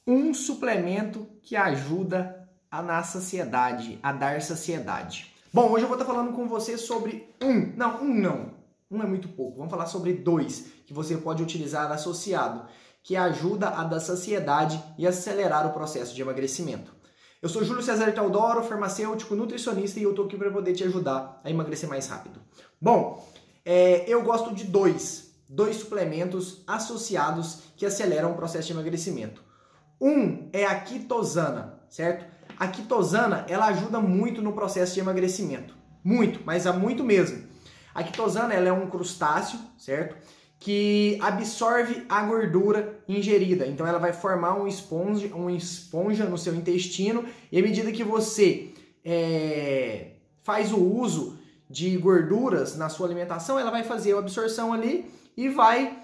um suplemento que ajuda na saciedade, a dar saciedade. Bom, hoje eu vou estar falando com você sobre um é muito pouco, vamos falar sobre 2 que você pode utilizar associado, que ajuda a dar saciedade e acelerar o processo de emagrecimento. Eu sou Júlio César Teodoro, farmacêutico, nutricionista e eu estou aqui para poder te ajudar a emagrecer mais rápido. Bom, eu gosto de dois suplementos associados que aceleram o processo de emagrecimento. Um é a quitosana, certo? A quitosana, ela ajuda muito no processo de emagrecimento. Muito, mas há muito mesmo. A quitosana, ela é um crustáceo, certo? Que absorve a gordura ingerida. Então, ela vai formar uma esponja no seu intestino e à medida que você faz o uso de gorduras na sua alimentação, ela vai fazer a absorção ali e vai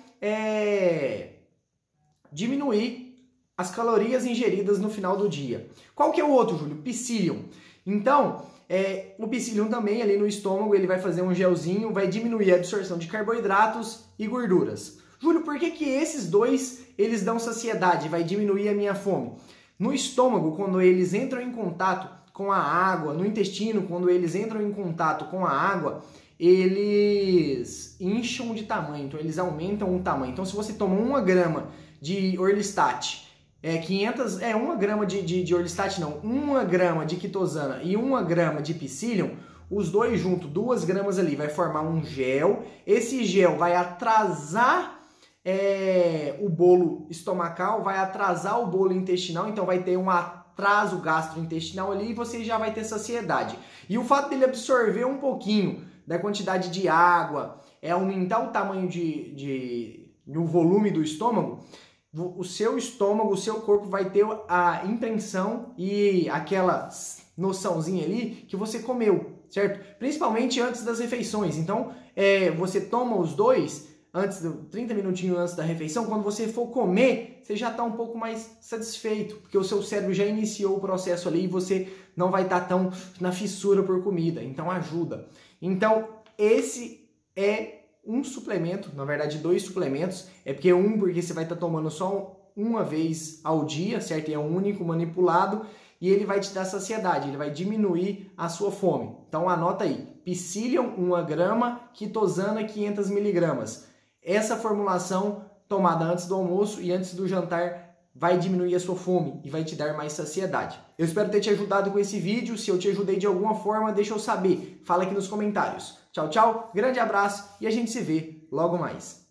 diminuir as calorias ingeridas no final do dia. Qual que é o outro, Júlio? Psyllium. Então, o Psyllium também ali no estômago, ele vai fazer um gelzinho, vai diminuir a absorção de carboidratos e gorduras. Júlio, por que esses dois, eles dão saciedade, vai diminuir a minha fome? No estômago, quando eles entram em contato com a água, no intestino, quando eles entram em contato com a água, eles incham de tamanho, então eles aumentam o tamanho. Então, se você toma 1 grama de Orlistat, 1 grama de Orlistat não, 1 grama de quitosana e 1 grama de Psyllium, os dois juntos, 2 gramas ali, vai formar um gel. Esse gel vai atrasar o bolo estomacal, vai atrasar o bolo intestinal, então vai ter um atraso gastrointestinal ali e você já vai ter saciedade. E o fato dele absorver um pouquinho da quantidade de água, aumentar o tamanho o volume do estômago, o seu estômago, o seu corpo vai ter a impressão e aquela noçãozinha ali que você comeu, certo? Principalmente antes das refeições. Então, você toma os dois 30 minutinhos antes da refeição. Quando você for comer, você já está um pouco mais satisfeito, porque o seu cérebro já iniciou o processo ali e você não vai estar tão na fissura por comida. Então, ajuda. Então, esse é um suplemento, na verdade 2 suplementos, porque você vai estar tomando só uma vez ao dia, certo? E é um único manipulado e ele vai te dar saciedade, ele vai diminuir a sua fome. Então anota aí, Psyllium 1 grama, quitosana 500 miligramas. Essa formulação tomada antes do almoço e antes do jantar vai diminuir a sua fome e vai te dar mais saciedade. Eu espero ter te ajudado com esse vídeo. Se eu te ajudei de alguma forma, deixa eu saber. Fala aqui nos comentários. Tchau, tchau, grande abraço e a gente se vê logo mais.